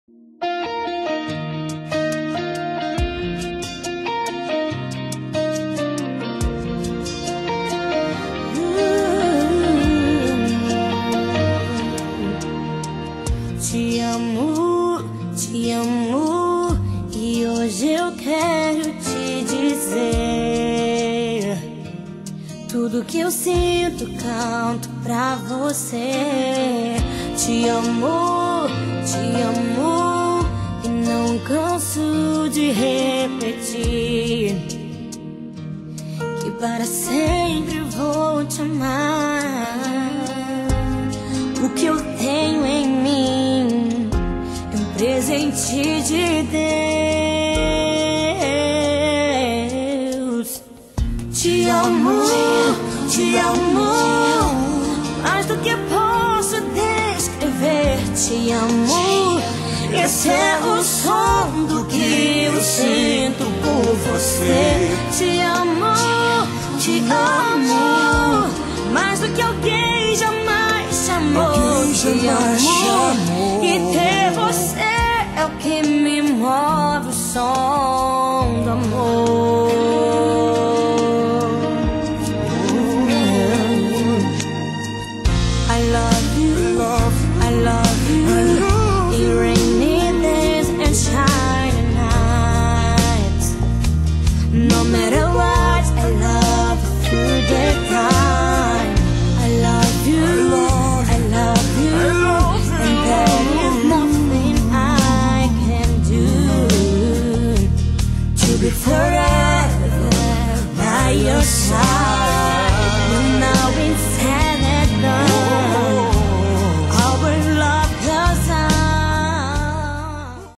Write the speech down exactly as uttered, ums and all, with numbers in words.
Te amo, te amo, e hoje eu quero te dizer tudo que eu sinto, canto pra você. Te amo, te amo, e não canso de repetir que para sempre vou te amar. O que eu tenho em mim é um presente de Deus. Te amo, te amo, mais do que posso descrever. Te amo, esse é o som do que eu sinto por você. Te amo, te amo, mais do que alguém jamais te amou. Te amo, e ter você é o que me move o som.